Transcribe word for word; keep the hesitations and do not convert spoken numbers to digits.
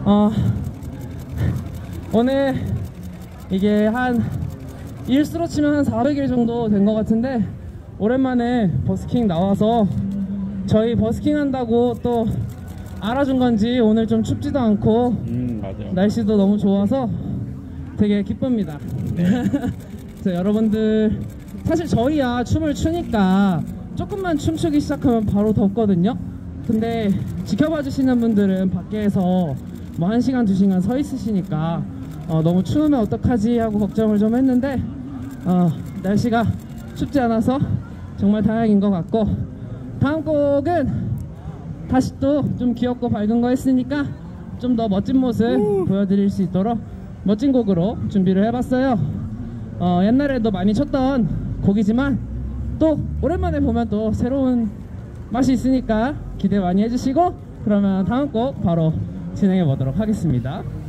어, 오늘 이게 한 일수로 치면 한 사백 일 정도 된 것 같은데 오랜만에 버스킹 나와서 저희 버스킹 한다고 또 알아준 건지 오늘 좀 춥지도 않고 음, 맞아요. 날씨도 너무 좋아서 되게 기쁩니다. 네. 그래서 여러분들 사실 저희야 춤을 추니까 조금만 춤추기 시작하면 바로 덥거든요. 근데 지켜봐 주시는 분들은 밖에서 뭐 한 시간 두 시간 서 있으시니까 어, 너무 추우면 어떡하지 하고 걱정을 좀 했는데 어, 날씨가 춥지 않아서 정말 다행인 것 같고, 다음 곡은 다시 또 좀 귀엽고 밝은 거 했으니까 좀 더 멋진 모습 우! 보여드릴 수 있도록 멋진 곡으로 준비를 해봤어요. 어, 옛날에도 많이 쳤던 곡이지만 또 오랜만에 보면 또 새로운 맛이 있으니까 기대 많이 해주시고, 그러면 다음 곡 바로 진행해 보도록 하겠습니다.